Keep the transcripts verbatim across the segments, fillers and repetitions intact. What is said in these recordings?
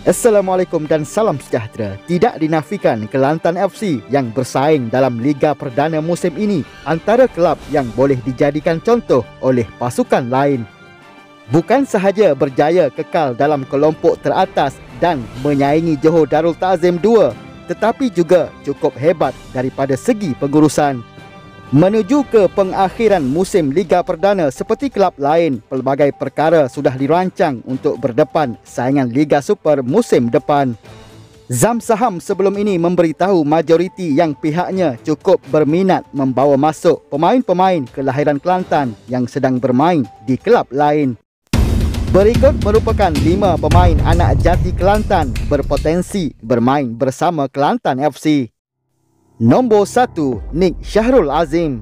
Assalamualaikum dan salam sejahtera. Tidak dinafikan Kelantan F C yang bersaing dalam Liga Perdana musim ini antara kelab yang boleh dijadikan contoh oleh pasukan lain. Bukan sahaja berjaya kekal dalam kelompok teratas dan menyaingi Johor Darul Ta'zim dua, tetapi juga cukup hebat daripada segi pengurusan. Menuju ke pengakhiran musim Liga Perdana, seperti kelab lain, pelbagai perkara sudah dirancang untuk berdepan saingan Liga Super musim depan. Zam Saham sebelum ini memberitahu majoriti yang pihaknya cukup berminat membawa masuk pemain-pemain kelahiran Kelantan yang sedang bermain di kelab lain. Berikut merupakan lima pemain anak jati Kelantan berpotensi bermain bersama Kelantan F C. Nombor satu, Nik Syahrul Azim.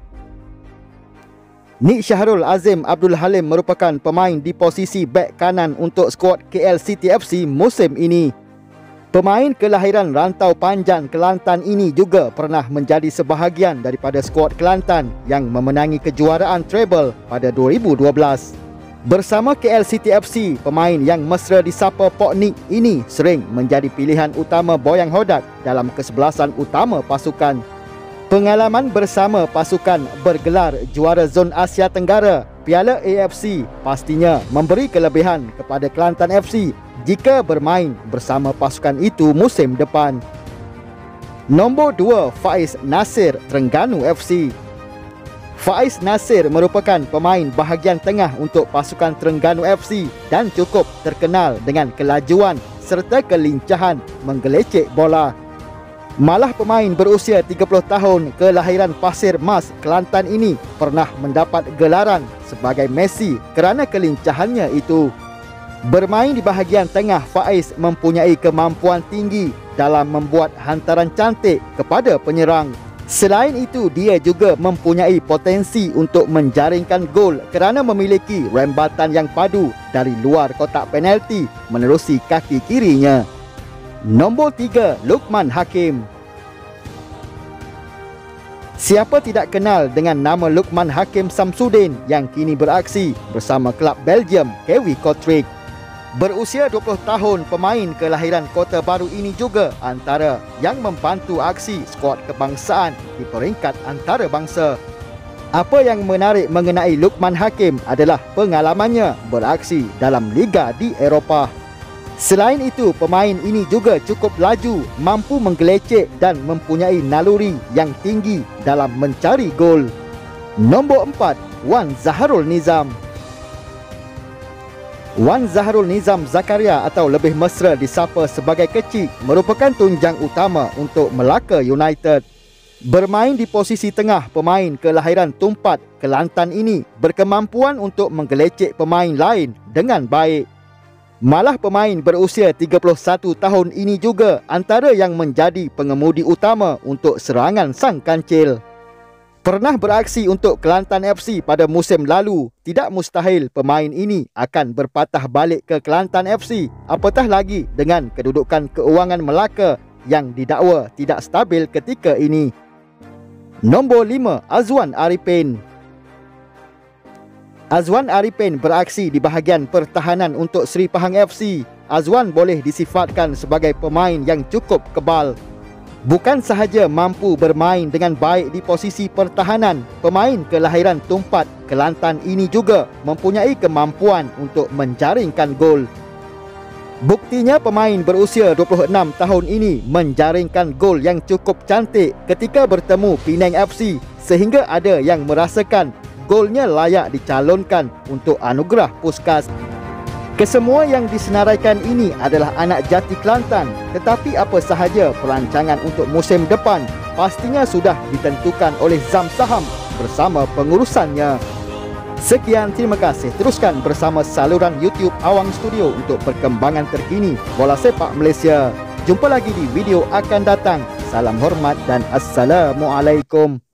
Nik Syahrul Azim Abdul Halim merupakan pemain di posisi bek kanan untuk skuad K L City F C musim ini. Pemain kelahiran Rantau Panjang Kelantan ini juga pernah menjadi sebahagian daripada skuad Kelantan yang memenangi kejuaraan treble pada dua ribu dua belas. Bersama K L City F C, pemain yang mesra disapa Pok Nik ini sering menjadi pilihan utama Boyang Hodak dalam kesebelasan utama pasukan. Pengalaman bersama pasukan bergelar juara Zon Asia Tenggara, Piala A F C, pastinya memberi kelebihan kepada Kelantan F C jika bermain bersama pasukan itu musim depan. Nombor dua, Faiz Nasir Terengganu F C. Faiz Nasir merupakan pemain bahagian tengah untuk pasukan Terengganu F C dan cukup terkenal dengan kelajuan serta kelincahan menggelecek bola. Malah pemain berusia tiga puluh tahun kelahiran Pasir Mas, Kelantan ini pernah mendapat gelaran sebagai Messi kerana kelincahannya itu. Bermain di bahagian tengah, Faiz mempunyai kemampuan tinggi dalam membuat hantaran cantik kepada penyerang. Selain itu, dia juga mempunyai potensi untuk menjaringkan gol kerana memiliki rembatan yang padu dari luar kotak penalti menerusi kaki kirinya. Nombor tiga, Luqman Hakim. Siapa tidak kenal dengan nama Luqman Hakim Samsudin yang kini beraksi bersama kelab Belgium K W Kortrijk. Berusia dua puluh tahun, pemain kelahiran Kota Baru ini juga antara yang membantu aksi skuad kebangsaan di peringkat antarabangsa. Apa yang menarik mengenai Luqman Hakim adalah pengalamannya beraksi dalam liga di Eropah. Selain itu, pemain ini juga cukup laju, mampu menggelecek dan mempunyai naluri yang tinggi dalam mencari gol. Nombor empat, Wan Zaharul Nizam. Wan Zaharul Nizam Zakaria atau lebih mesra disapa sebagai Kecik merupakan tunjang utama untuk Melaka United. Bermain di posisi tengah, pemain kelahiran Tumpat, Kelantan ini berkemampuan untuk menggelecek pemain lain dengan baik. Malah pemain berusia tiga puluh satu tahun ini juga antara yang menjadi pengemudi utama untuk serangan Sang Kancil. Pernah beraksi untuk Kelantan F C pada musim lalu, tidak mustahil pemain ini akan berpatah balik ke Kelantan F C, apatah lagi dengan kedudukan keuangan Melaka yang didakwa tidak stabil ketika ini. Nombor lima, Azwan Arifin. Azwan Arifin beraksi di bahagian pertahanan untuk Seri Pahang F C. Azwan boleh disifatkan sebagai pemain yang cukup kebal. Bukan sahaja mampu bermain dengan baik di posisi pertahanan, pemain kelahiran Tumpat, Kelantan ini juga mempunyai kemampuan untuk menjaringkan gol. Buktinya pemain berusia dua puluh enam tahun ini menjaringkan gol yang cukup cantik ketika bertemu Penang F C sehingga ada yang merasakan golnya layak dicalonkan untuk anugerah Puskas. Kesemua yang disenaraikan ini adalah anak jati Kelantan, tetapi apa sahaja perancangan untuk musim depan pastinya sudah ditentukan oleh Zam Saham bersama pengurusannya. Sekian, terima kasih. Teruskan bersama saluran YouTube Awang Studio untuk perkembangan terkini bola sepak Malaysia. Jumpa lagi di video akan datang. Salam hormat dan Assalamualaikum.